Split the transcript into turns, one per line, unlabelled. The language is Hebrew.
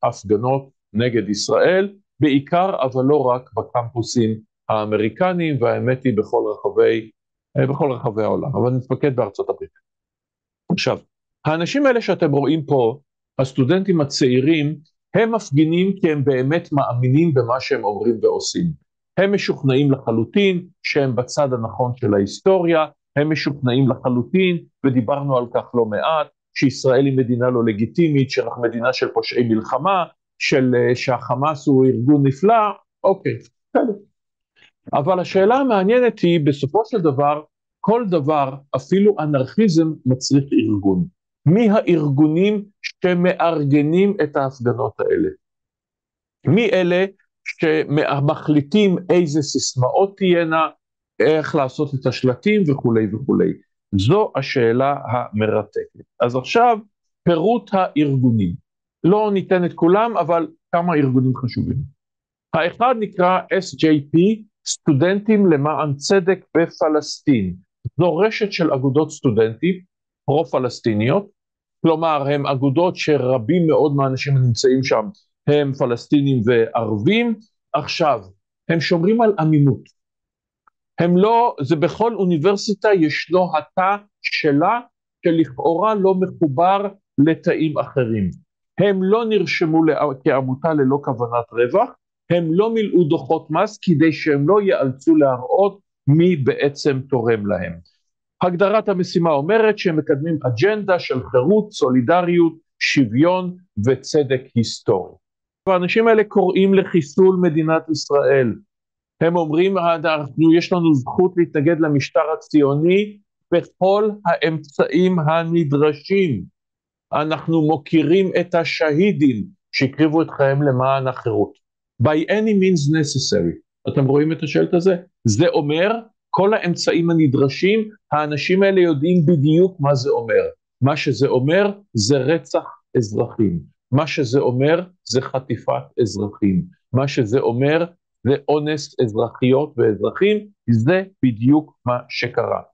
הפגנות נגד ישראל, בעיקר אבל לא רק בקמפוסים האמריקניים, והאמת היא בכל רחבי העולם, אבל נתמקד בארצות הברית. עכשיו, האנשים האלה שאתם רואים פה, הסטודנטים הצעירים, הם מפגינים כי הם באמת מאמינים במה שהם אומרים ועושים. הם משוכנעים לחלוטין שהם בצד הנכון של ההיסטוריה, הם משוכנעים לחלוטין, ודיברנו על כך לא מעט, שישראל היא מדינה לא לגיטימית, שרק מדינה של פושעי מלחמה, שהחמאס הוא ארגון נפלא, אוקיי, בסדר. אבל השאלה המעניינת היא, בסופו של דבר, כל דבר, אפילו אנרכיזם, מצריך ארגון. מי הארגונים שמארגנים את ההפגנות האלה? מי אלה שמחליטים איזה סיסמאות תהיינה, איך לעשות את השלטים וכו' וכו'. זו השאלה המרתקת. אז עכשיו, פירוט הארגונים. לא ניתן את כולם, אבל כמה ארגונים חשובים. האחד נקרא SJP, סטודנטים למען צדק בפלסטין. זו רשת של אגודות סטודנטים, פרו-פלסטיניות, כלומר, הם אגודות שרבים מאוד מהאנשים הנמצאים שם, הם פלסטינים וערבים. עכשיו, הם שומרים על אמינות. הם לא, זה בכל אוניברסיטה ישנו התא שלה, שלכאורה לא מחובר לתאים אחרים. הם לא נרשמו כעמותה ללא כוונת רווח, הם לא מילאו דוחות מס כדי שהם לא ייאלצו להראות מי בעצם תורם להם. הגדרת המשימה אומרת שהם מקדמים אג'נדה של חירות, סולידריות, שוויון וצדק היסטורי. והאנשים האלה קוראים לחיסול מדינת ישראל. הם אומרים, יש לנו זכות להתנגד למשטר הציוני בכל האמצעים הנדרשים. אנחנו מוקירים את השהידים שהקריבו את חייהם למען החירות. By any means necessary. אתם רואים את השלט הזה? זה אומר, כל האמצעים הנדרשים, האנשים האלה יודעים בדיוק מה זה אומר. מה שזה אומר זה רצח אזרחים. מה שזה אומר זה חטיפת אזרחים. מה שזה אומר זה אונס אזרחיות ואזרחים, זה בדיוק מה שקרה.